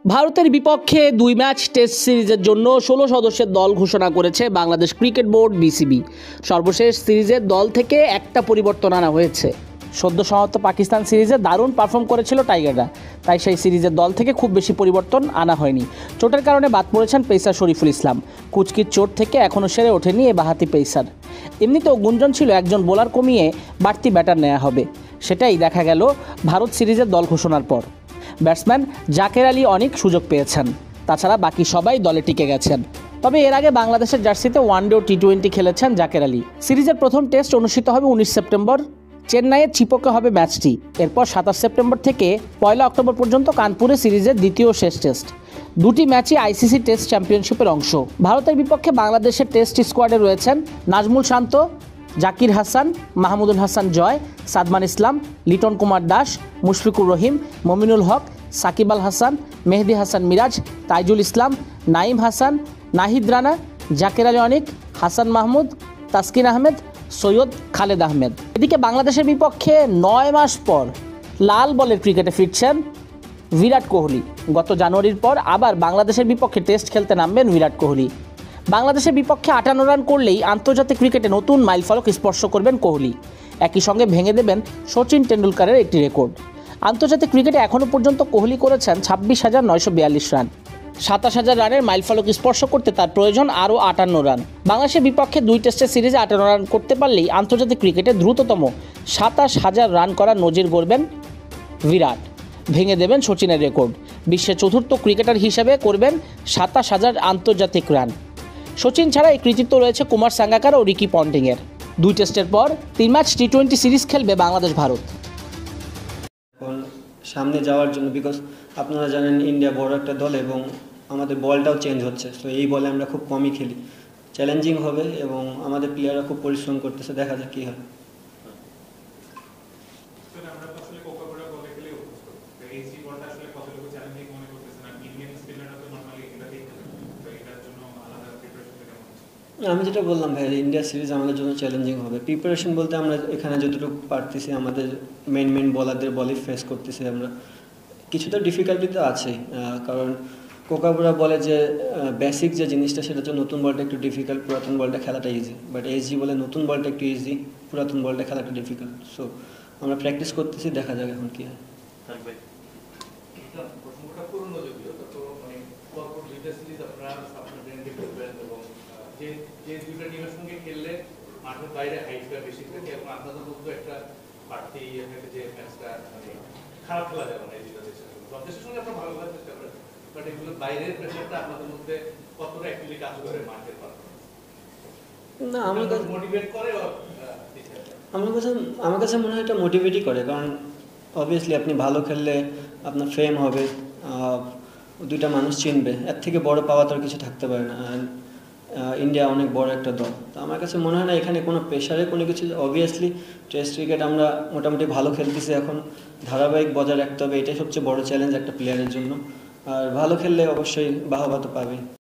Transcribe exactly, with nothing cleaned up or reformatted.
ভারতের বিপক্ষে দুই ম্যাচ টেস্ট সিরিজের জন্য ষোলো সদস্যের দল ঘোষণা করেছে বাংলাদেশ ক্রিকেট বোর্ড বিসিবি। সর্বশেষ সিরিজের দল থেকে একটা পরিবর্তন আনা হয়েছে। সদ্য সমাপ্ত পাকিস্তান সিরিজে দারুণ পারফর্ম করেছিল টাইগাররা, তাই সেই সিরিজের দল থেকে খুব বেশি পরিবর্তন আনা হয়নি। চোটের কারণে বাদ পড়েছেন পেসার শরীফুল ইসলাম। কুচকির চোট থেকে এখনও সেরে ওঠেনি এ বাঁহাতি পেসার। এমনিতেও গুঞ্জন ছিল একজন বোলার কমিয়ে বাড়তি ব্যাটার নেওয়া হবে, সেটাই দেখা গেল ভারত সিরিজের দল ঘোষণার পর। ব্যাটসম্যান জাকের আলী অনেক সুযোগ পেয়েছেন, তাছাড়া বাকি সবাই দলে টিকে গেছেন। তবে এর আগে বাংলাদেশের জার্সিতে ওয়ানডে ও টি টোয়েন্টি খেলেছেন জাকের আলী। সিরিজের প্রথম টেস্ট অনুষ্ঠিত হবে উনিশ সেপ্টেম্বর, চেন্নাইয়ের চিপোকে হবে ম্যাচটি। এরপর সাতাশ সেপ্টেম্বর থেকে পয়লা অক্টোবর পর্যন্ত কানপুরে সিরিজের দ্বিতীয় শেষ টেস্ট। দুটি ম্যাচই আইসিসি টেস্ট চ্যাম্পিয়নশিপের অংশ। ভারতের বিপক্ষে বাংলাদেশের টেস্ট স্কোয়াডে রয়েছেন নাজমুল শান্ত, জাকির হাসান, মাহমুদুল হাসান জয়, সাদমান ইসলাম, লিটন কুমার দাস, মুশফিকুর রহিম, মমিনুল হক, সাকিব আল হাসান, মেহেদি হাসান মিরাজ, তাইজুল ইসলাম, নাইম হাসান, নাহিদ রানা, জাকের আলী অনিক, হাসান মাহমুদ, তাসকিন আহমেদ, সৈয়দ খালেদ আহমেদ। এদিকে বাংলাদেশের বিপক্ষে নয় মাস পর লাল বলের ক্রিকেটে ফিরছেন বিরাট কোহলি। গত জানুয়ারির পর আবার বাংলাদেশের বিপক্ষে টেস্ট খেলতে নামবেন বিরাট কোহলি। বাংলাদেশের বিপক্ষে আটান্ন রান করলেই আন্তর্জাতিক ক্রিকেটে নতুন মাইলফলক স্পর্শ করবেন কোহলি। একই সঙ্গে ভেঙে দেবেন সচিন টেন্ডুলকারের একটি রেকর্ড। আন্তর্জাতিক ক্রিকেটে এখনও পর্যন্ত কোহলি করেছেন ছাব্বিশ হাজার নয়শো বিয়াল্লিশ রান। সাতাশ হাজার রানের মাইলফলক স্পর্শ করতে তার প্রয়োজন আরও আটান্ন রান। বাংলাদেশের বিপক্ষে দুই টেস্টের সিরিজে আটান্ন রান করতে পারলেই আন্তর্জাতিক ক্রিকেটে দ্রুততম সাতাশ হাজার রান করার নজির গড়বেন বিরাট। ভেঙে দেবেন সচিনের রেকর্ড। বিশ্বের চতুর্থ ক্রিকেটার হিসেবে করবেন সাতাশ হাজার আন্তর্জাতিক রান। সচিন ছাড়া এই কৃতিত্ব রয়েছে কুমার সাঙ্গাকার ও রিকি পন্টিংয়ের। দুই টেস্টের পর তিন ম্যাচ টি টোয়েন্টি সিরিজ খেলবে বাংলাদেশ ভারত। সামনে যাওয়ার জন্য, বিকজ আপনারা জানেন ইন্ডিয়া বড় একটা দল এবং আমাদের বলটাও চেঞ্জ হচ্ছে, তো এই বলে আমরা খুব কমই খেলি। চ্যালেঞ্জিং হবে এবং আমাদের প্লেয়াররা খুব পরিশ্রম করতেছে, দেখা যাক কী হয়। আমি যেটা বললাম ভাই, ইন্ডিয়া সিরিজ আমাদের জন্য চ্যালেঞ্জিং হবে। প্রিপারেশন বলতে আমরা এখানে যতটুকু পারতেছি আমাদের মেন মেন বলারদের বলই ফেস করতেছি আমরা। কিছুটা ডিফিকাল্টি তো আছেই, কারণ কোকাবুরা বলে যে বেসিক যে জিনিসটা সেটা হচ্ছে নতুন বলটা একটু ডিফিকাল্ট, পুরাতন বলটা খেলাটা ইজি। বাট এইচজি বলে নতুন বলটা একটু ইজি, পুরাতন বলটা খেলাটা ডিফিকাল্ট। সো আমরা প্র্যাকটিস করতেছি, দেখা যাক এখন কী হয়। যে যে দুইটা টিমের সঙ্গে খেললে মাঠের বাইরে হাইটটা বেশি থাকে এবং আপনাদের মধ্যে একটা বাড়তি ইয়ে থাকে যে ম্যাচটা মানে খারাপ খেলা যাবে না। এই দুইটা দেশের সঙ্গে সঙ্গে আপনারা ভালো খেলার চেষ্টা করেন, বাট এগুলো বাইরের প্রেশারটা আপনাদের মধ্যে কতটা অ্যাকচুয়ালি কাজ করে মাঠের পারফরম্যান্স? না, আমার কাছে মোটিভেট করে। আমার কাছে আমার কাছে মনে হয় এটা মোটিভেটই করে, কারণ অবভিয়াসলি আপনি ভালো খেললে আপনার ফেম হবে, দুইটা মানুষ চিনবে, এর থেকে বড় পাওয়া তো আর কিছু থাকতে পারে না। ইন্ডিয়া অনেক বড় একটা দল, তো আমার কাছে মনে হয় না এখানে কোনো প্রেশারে কোনো কিছু। অবভিয়াসলি টেস্ট ক্রিকেট আমরা মোটামুটি ভালো খেলতেছি, এখন ধারাবাহিক বজায় রাখতে হবে, এটাই সবচেয়ে বড় চ্যালেঞ্জ একটা প্লেয়ারের জন্য। আর ভালো খেললে অবশ্যই বাহবা তো পাবেই।